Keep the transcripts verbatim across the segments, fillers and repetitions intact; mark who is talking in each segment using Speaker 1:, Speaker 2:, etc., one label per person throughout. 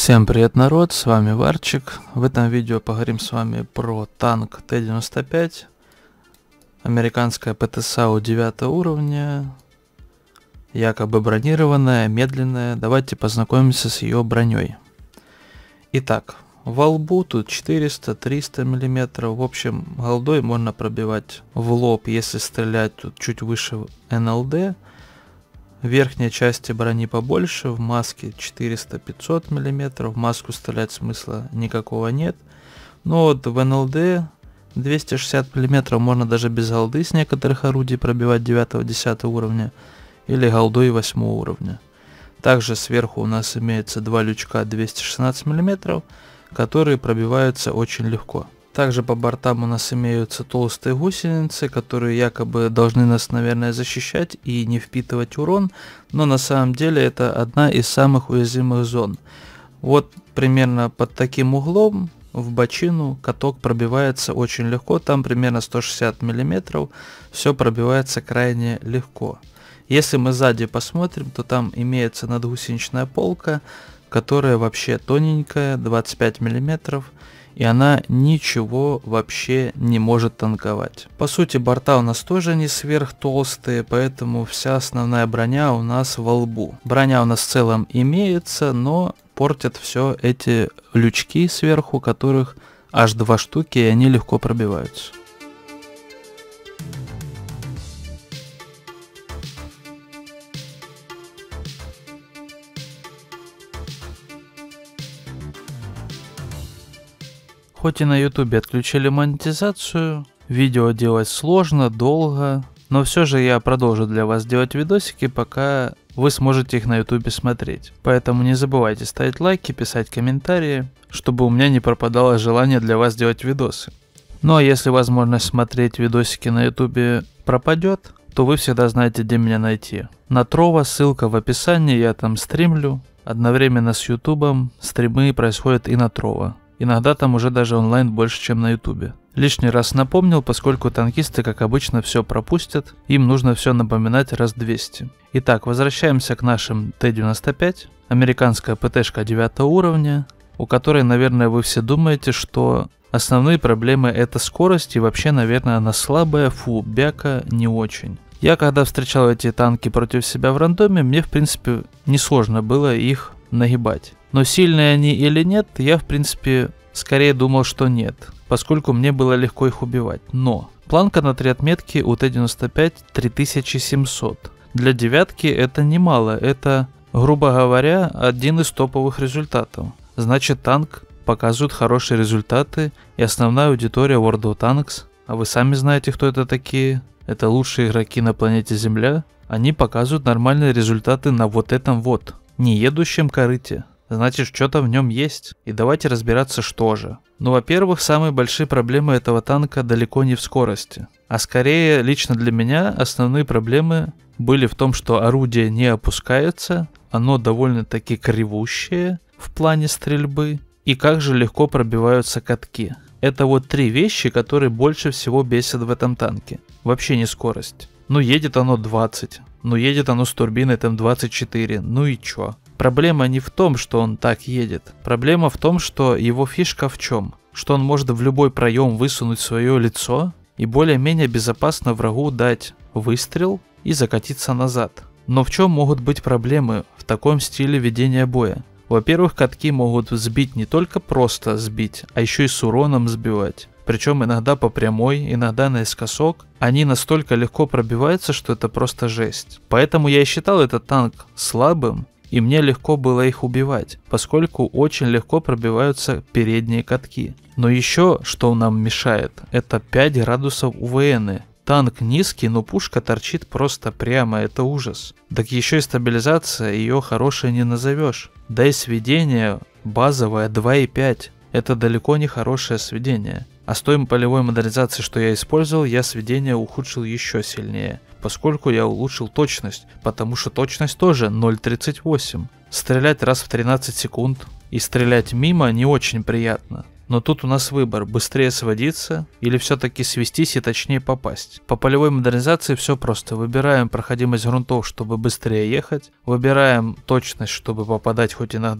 Speaker 1: Всем привет, народ, с вами Варчик. В этом видео поговорим с вами про танк Т девяносто пять, американская ПТСАУ девятого уровня, якобы бронированная, медленная. Давайте познакомимся с ее броней. Итак, во лбу тут четыреста-триста миллиметров, в общем, голдой можно пробивать в лоб, если стрелять тут чуть выше эн эл дэ. В верхней части брони побольше, в маске четыреста-пятьсот миллиметров, в маску стрелять смысла никакого нет. Но вот в эн эл дэ двести шестьдесят миллиметров можно даже без голды с некоторых орудий пробивать девятого-десятого уровня или голдой восьмого уровня. Также сверху у нас имеется два лючка двести шестнадцать миллиметров, которые пробиваются очень легко. Также по бортам у нас имеются толстые гусеницы, которые якобы должны нас, наверное, защищать и не впитывать урон, но на самом деле это одна из самых уязвимых зон. Вот примерно под таким углом в бочину каток пробивается очень легко, там примерно сто шестьдесят миллиметров, все пробивается крайне легко. Если мы сзади посмотрим, то там имеется надгусеничная полка, которая вообще тоненькая, двадцать пять миллиметров. И она ничего вообще не может танковать. По сути, борта у нас тоже не сверхтолстые, поэтому вся основная броня у нас во лбу. Броня у нас в целом имеется, но портят все эти лючки сверху, которых аж два штуки, и они легко пробиваются. Хоть и на ютубе отключили монетизацию, видео делать сложно, долго, но все же я продолжу для вас делать видосики, пока вы сможете их на ютубе смотреть. Поэтому не забывайте ставить лайки, писать комментарии, чтобы у меня не пропадало желание для вас делать видосы. Ну а если возможность смотреть видосики на ютубе пропадет, то вы всегда знаете, где меня найти. На Trovo, ссылка в описании, я там стримлю. Одновременно с ютубом стримы происходят и на Trovo. Иногда там уже даже онлайн больше, чем на ютубе. Лишний раз напомнил, поскольку танкисты, как обычно, все пропустят, им нужно все напоминать раз двести. Итак, возвращаемся к нашим Т девяносто пять, американская ПТшка девятого уровня, у которой, наверное, вы все думаете, что основные проблемы это скорость, и вообще, наверное, она слабая, фу, бяка не очень. Я когда встречал эти танки против себя в рандоме, мне в принципе несложно было их нагибать. Но сильные они или нет, я в принципе скорее думал, что нет, поскольку мне было легко их убивать. Но планка на три отметки у Т девяносто пять три тысячи семьсот. Для девятки это немало, это, грубо говоря, один из топовых результатов. Значит, танк показывает хорошие результаты, и основная аудитория World of Tanks, а вы сами знаете, кто это такие, это лучшие игроки на планете Земля, они показывают нормальные результаты на вот этом вот, неедущем корыте. Значит, что-то в нем есть. И давайте разбираться, что же. Ну, во-первых, самые большие проблемы этого танка далеко не в скорости. А скорее, лично для меня, основные проблемы были в том, что орудие не опускается, оно довольно-таки кривущее в плане стрельбы, и как же легко пробиваются катки. Это вот три вещи, которые больше всего бесят в этом танке. Вообще не скорость. Ну, едет оно двадцать, ну, едет оно с турбиной там двадцать четыре, ну и чё? Проблема не в том, что он так едет. Проблема в том, что его фишка в чем? Что он может в любой проем высунуть свое лицо и более-менее безопасно врагу дать выстрел и закатиться назад. Но в чем могут быть проблемы в таком стиле ведения боя? Во-первых, катки могут сбить не только просто сбить, а еще и с уроном сбивать. Причем иногда по прямой, иногда наискосок. Они настолько легко пробиваются, что это просто жесть. Поэтому я и считал этот танк слабым. И мне легко было их убивать, поскольку очень легко пробиваются передние катки. Но еще, что нам мешает, это пять градусов у вэ эн. Танк низкий, но пушка торчит просто прямо, это ужас. Так еще и стабилизация, ее хорошей не назовешь. Да и сведение базовое два и пять. Это далеко не хорошее сведение. А с той полевой модернизацией, что я использовал, я сведение ухудшил еще сильнее. Поскольку я улучшил точность, потому что точность тоже ноль тридцать восемь. Стрелять раз в тринадцать секунд и стрелять мимо не очень приятно. Но тут у нас выбор: быстрее сводиться или все-таки свестись и точнее попасть. По полевой модернизации все просто. Выбираем проходимость грунтов, чтобы быстрее ехать. Выбираем точность, чтобы попадать хоть иногда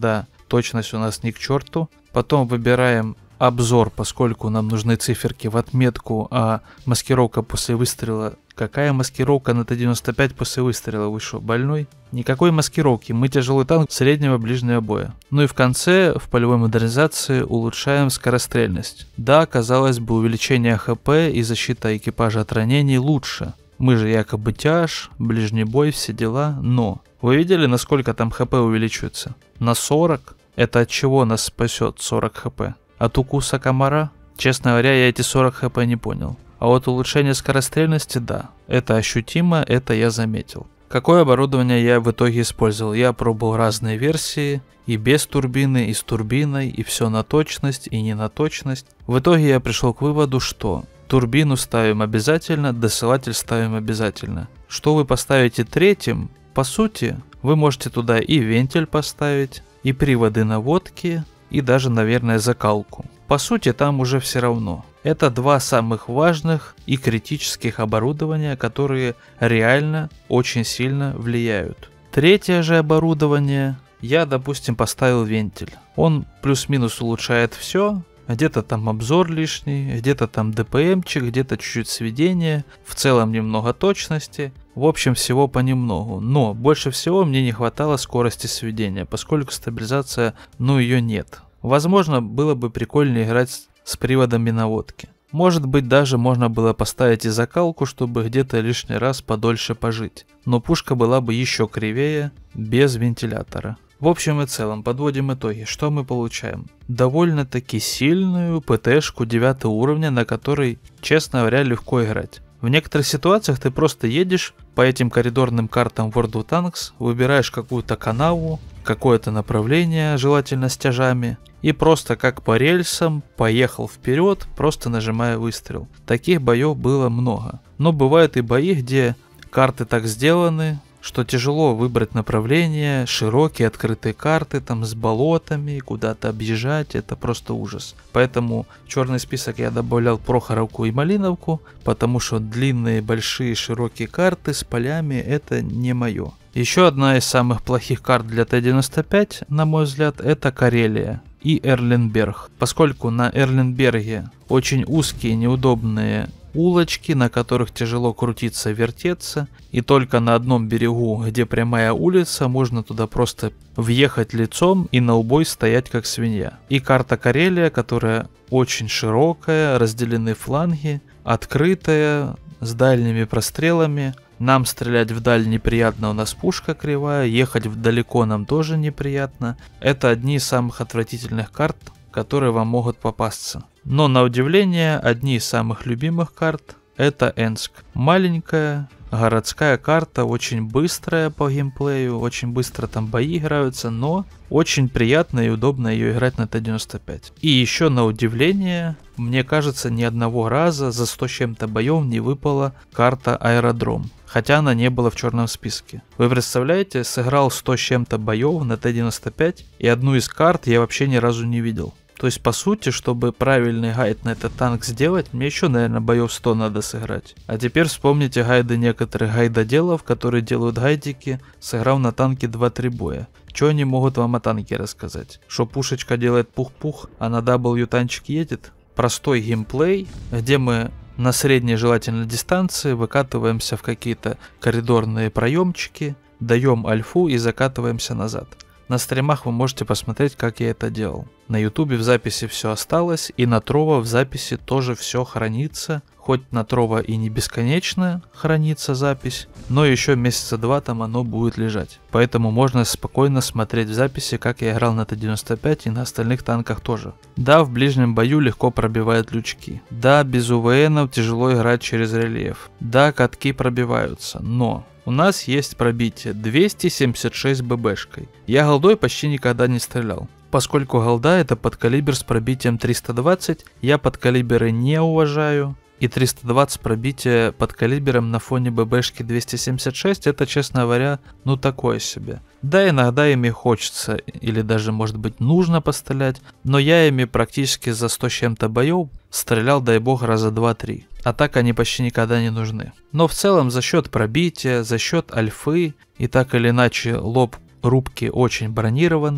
Speaker 1: точность у нас ни к черту. Потом выбираем обзор, поскольку нам нужны циферки в отметку, а маскировка после выстрела. Какая маскировка на Т девяносто пять после выстрела? Вы что, больной? Никакой маскировки, мы тяжелый танк среднего ближнего боя. Ну и в конце, в полевой модернизации, улучшаем скорострельность. Да, казалось бы, увеличение ХП и защита экипажа от ранений лучше. Мы же якобы тяж, ближний бой, все дела, но... Вы видели, насколько там ХП увеличивается? На сорок? Это от чего нас спасет сорок ХП? От укуса комара? Честно говоря, я эти сорок ХП не понял. А вот улучшение скорострельности, да. Это ощутимо, это я заметил. Какое оборудование я в итоге использовал? Я пробовал разные версии, и без турбины, и с турбиной, и все на точность, и не на точность. В итоге я пришел к выводу, что турбину ставим обязательно, досылатель ставим обязательно. Что вы поставите третьим, по сути, вы можете туда и вентиль поставить, и приводы наводки, и даже, наверное, закалку. По сути, там уже все равно. Это два самых важных и критических оборудования, которые реально очень сильно влияют. Третье же оборудование, я, допустим, поставил вентиль. Он плюс-минус улучшает все. Где-то там обзор лишний, где-то там ДПМчик, где-то чуть-чуть сведения, в целом немного точности, в общем всего понемногу. Но больше всего мне не хватало скорости сведения, поскольку стабилизация, ну ее нет. Возможно, было бы прикольнее играть с приводами наводки. Может быть, даже можно было поставить и закалку, чтобы где-то лишний раз подольше пожить. Но пушка была бы еще кривее, без вентилятора. В общем и целом, подводим итоги. Что мы получаем? Довольно-таки сильную ПТшку девятого уровня, на которой, честно говоря, легко играть. В некоторых ситуациях ты просто едешь по этим коридорным картам World of Tanks, выбираешь какую-то канаву, какое-то направление, желательно с тяжами, и просто как по рельсам поехал вперед, просто нажимая выстрел. Таких боев было много. Но бывают и бои, где карты так сделаны, что тяжело выбрать направление, широкие открытые карты там с болотами, куда-то объезжать, это просто ужас. Поэтому в черный список я добавлял Прохоровку и Малиновку, потому что длинные, большие, широкие карты с полями это не мое. Еще одна из самых плохих карт для Т девяносто пять, на мой взгляд, это Карелия и Эрленберг. Поскольку на Эрленберге очень узкие, неудобные улочки, на которых тяжело крутиться, вертеться, и только на одном берегу, где прямая улица, можно туда просто въехать лицом и на убой стоять как свинья. И карта Карелия, которая очень широкая, разделены фланги, открытая, с дальними прострелами. Нам стрелять вдаль неприятно, у нас пушка кривая, ехать вдалеко нам тоже неприятно. Это одни из самых отвратительных карт, которые вам могут попасться. Но на удивление, одни из самых любимых карт это Энск. Маленькая городская карта, очень быстрая по геймплею, очень быстро там бои играются, но очень приятно и удобно ее играть на Т девяносто пять. И еще на удивление, мне кажется, ни одного раза за сто с чем-то боев не выпала карта Аэродром. Хотя она не была в черном списке. Вы представляете, сыграл сто с чем-то боев на Т девяносто пять, и одну из карт я вообще ни разу не видел. То есть, по сути, чтобы правильный гайд на этот танк сделать, мне еще, наверное, боев сто надо сыграть. А теперь вспомните гайды некоторых гайдоделов, которые делают гайдики, сыграв на танке два-три боя. Что они могут вам о танке рассказать? Что пушечка делает пух-пух, а на W танчик едет? Простой геймплей, где мы на средней желательно дистанции выкатываемся в какие-то коридорные проемчики, даем альфу и закатываемся назад. На стримах вы можете посмотреть, как я это делал. На ютубе в записи все осталось, и на Trovo в записи тоже все хранится. Хоть на Trovo и не бесконечно хранится запись, но еще месяца два там оно будет лежать. Поэтому можно спокойно смотреть в записи, как я играл на Т девяносто пять и на остальных танках тоже. Да, в ближнем бою легко пробивают лючки. Да, без УВНов тяжело играть через рельеф. Да, катки пробиваются, но... У нас есть пробитие двести семьдесят шесть ББшкой. Я голдой почти никогда не стрелял. Поскольку голда это подкалибр с пробитием триста двадцать, я подкалиберы не уважаю. И триста двадцать пробитие подкалибером на фоне ББшки двести семьдесят шесть это, честно говоря, ну такое себе. Да, иногда ими хочется, или даже может быть нужно пострелять, но я ими практически за сто с чем-то боев стрелял, дай бог, раза два-три. А так они почти никогда не нужны. Но в целом за счет пробития, за счет альфы и так или иначе лоб рубки очень бронированный,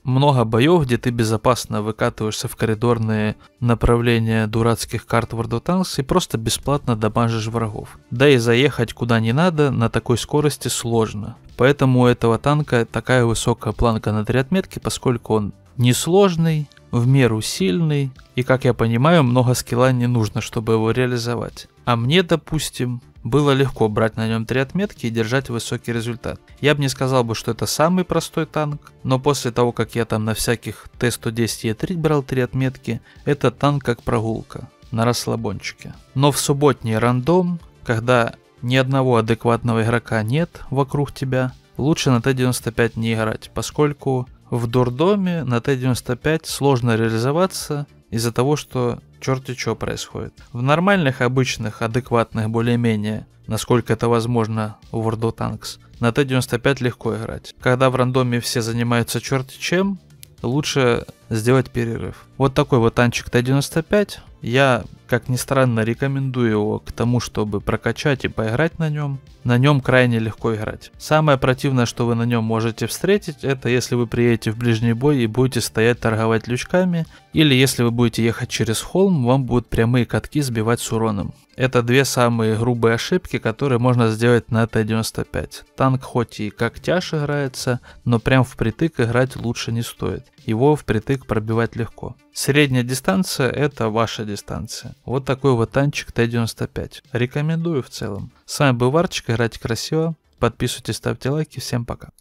Speaker 1: много боев, где ты безопасно выкатываешься в коридорные направления дурацких карт World of Tanks и просто бесплатно дамажишь врагов. Да и заехать куда не надо на такой скорости сложно. Поэтому у этого танка такая высокая планка на три отметки, поскольку он несложный, в меру сильный, и, как я понимаю, много скилла не нужно, чтобы его реализовать. А мне, допустим, было легко брать на нем три отметки и держать высокий результат. Я бы не сказал бы, что это самый простой танк, но после того, как я там на всяких Т сто десять Е три брал три отметки, это танк как прогулка, на расслабончике. Но в субботний рандом, когда ни одного адекватного игрока нет вокруг тебя, лучше на Т девяносто пять не играть, поскольку в дурдоме на Т девяносто пять сложно реализоваться из-за того, что черти что происходит. В нормальных, обычных, адекватных, более-менее, насколько это возможно в World of Tanks, на Т девяносто пять легко играть. Когда в рандоме все занимаются черти чем, лучше сделать перерыв. Вот такой вот танчик Т девяносто пять. Я, как ни странно, рекомендую его к тому, чтобы прокачать и поиграть на нем. На нем крайне легко играть. Самое противное, что вы на нем можете встретить, это если вы приедете в ближний бой и будете стоять торговать лючками, или если вы будете ехать через холм, вам будут прямые катки сбивать с уроном. Это две самые грубые ошибки, которые можно сделать на Т девяносто пять. Танк хоть и как тяж играется, но прям впритык играть лучше не стоит. Его впритык пробивать легко. Средняя дистанция — это ваша дистанция. Вот такой вот танчик Т девяносто пять. Рекомендую в целом. С вами был Варчик, играйте красиво, подписывайтесь, ставьте лайки, всем пока.